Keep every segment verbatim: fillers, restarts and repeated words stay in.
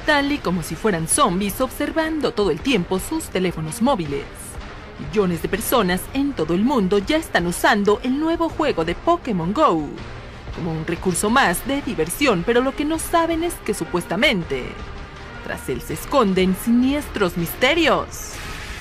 tal y como si fueran zombies observando todo el tiempo sus teléfonos móviles. Millones de personas en todo el mundo ya están usando el nuevo juego de Pokémon Go como un recurso más de diversión, pero lo que no saben es que supuestamente tras él se esconden siniestros misterios.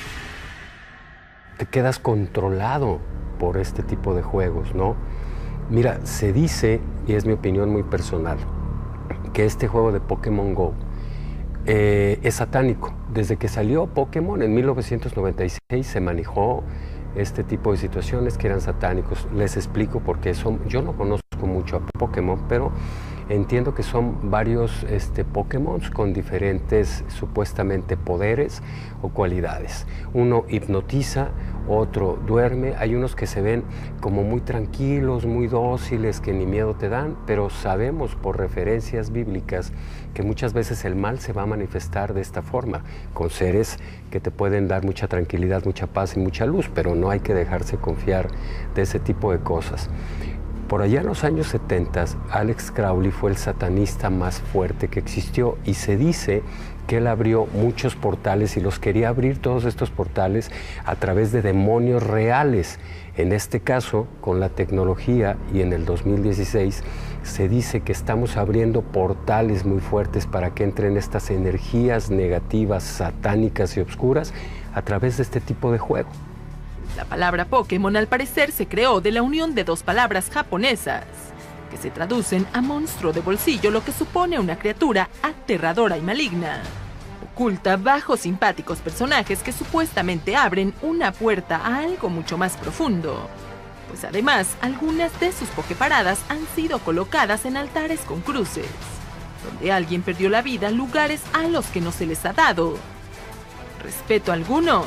Te quedas controlado por este tipo de juegos, ¿no? Mira, se dice, y es mi opinión muy personal, que este juego de Pokémon Go eh, es satánico. Desde que salió Pokémon en mil novecientos noventa y seis se manejó este tipo de situaciones que eran satánicos. Les explico por qué son. Yo no conozco mucho a Pokémon, pero entiendo que son varios este, Pokémon con diferentes supuestamente poderes o cualidades. Uno hipnotiza, otro duerme. Hay unos que se ven como muy tranquilos, muy dóciles, que ni miedo te dan, pero sabemos por referencias bíblicas que muchas veces el mal se va a manifestar de esta forma, con seres que te pueden dar mucha tranquilidad, mucha paz y mucha luz, pero no hay que dejarse confiar de ese tipo de cosas. Por allá en los años setenta, Alex Crowley fue el satanista más fuerte que existió y se dice que él abrió muchos portales y los quería abrir todos estos portales a través de demonios reales. En este caso, con la tecnología y en el dos mil dieciséis, se dice que estamos abriendo portales muy fuertes para que entren estas energías negativas, satánicas y oscuras a través de este tipo de juego. La palabra Pokémon al parecer se creó de la unión de dos palabras japonesas, que se traducen a monstruo de bolsillo, lo que supone una criatura aterradora y maligna, oculta bajo simpáticos personajes que supuestamente abren una puerta a algo mucho más profundo. Pues además, algunas de sus Poképaradas han sido colocadas en altares con cruces, donde alguien perdió la vida, lugares a los que no se les ha dado respeto alguno.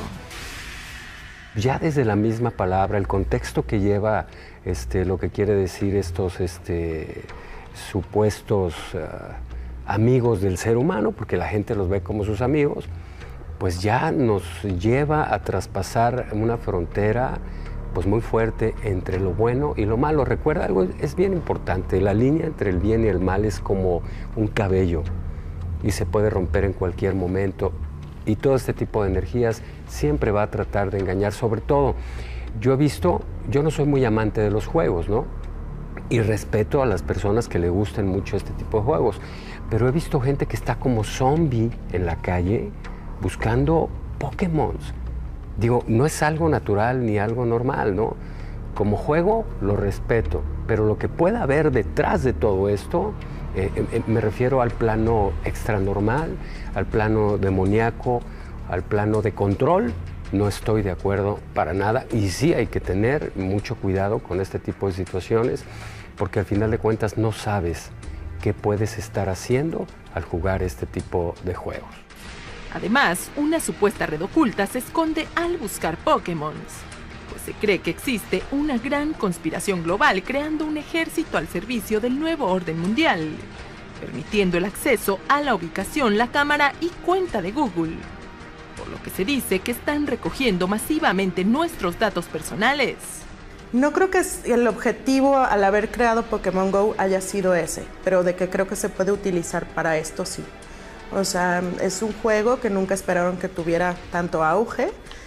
Ya desde la misma palabra, el contexto que lleva este, lo que quiere decir estos este, supuestos uh, amigos del ser humano, porque la gente los ve como sus amigos, pues ya nos lleva a traspasar una frontera pues muy fuerte entre lo bueno y lo malo. Recuerda algo, es bien importante, la línea entre el bien y el mal es como un cabello y se puede romper en cualquier momento. Y todo este tipo de energías siempre va a tratar de engañar. Sobre todo, yo he visto, yo no soy muy amante de los juegos, ¿no? Y respeto a las personas que le gusten mucho este tipo de juegos, pero he visto gente que está como zombie en la calle buscando Pokémon. Digo, no es algo natural ni algo normal, ¿no? Como juego lo respeto, pero lo que pueda haber detrás de todo esto, Eh, eh, me refiero al plano extranormal, al plano demoníaco, al plano de control. No estoy de acuerdo para nada y sí hay que tener mucho cuidado con este tipo de situaciones porque al final de cuentas no sabes qué puedes estar haciendo al jugar este tipo de juegos. Además, una supuesta red oculta se esconde al buscar Pokémon, pues se cree que existe una gran conspiración global creando un ejército al servicio del nuevo orden mundial, permitiendo el acceso a la ubicación, la cámara y cuenta de Google, por lo que se dice que están recogiendo masivamente nuestros datos personales. No creo que el objetivo al haber creado Pokémon Go haya sido ese, pero de que creo que se puede utilizar para esto sí. O sea, es un juego que nunca esperaron que tuviera tanto auge.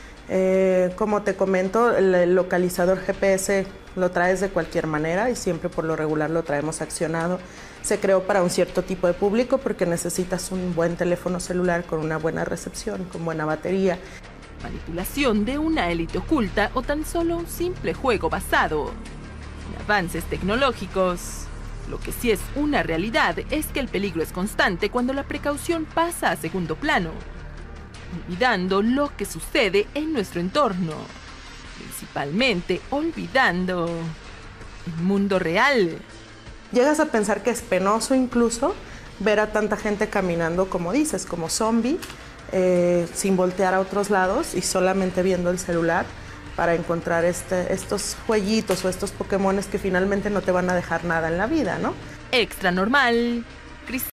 Eh, como te comento, el localizador G P S lo traes de cualquier manera y siempre por lo regular lo traemos accionado. Se creó para un cierto tipo de público porque necesitas un buen teléfono celular con una buena recepción, con buena batería. Manipulación de una élite oculta o tan solo un simple juego basado en avances tecnológicos. Lo que sí es una realidad es que el peligro es constante cuando la precaución pasa a segundo plano, olvidando lo que sucede en nuestro entorno, principalmente olvidando el mundo real. Llegas a pensar que es penoso incluso ver a tanta gente caminando, como dices, como zombie, eh, sin voltear a otros lados y solamente viendo el celular para encontrar este, estos jueguitos o estos Pokémones que finalmente no te van a dejar nada en la vida, ¿no? Extra normal.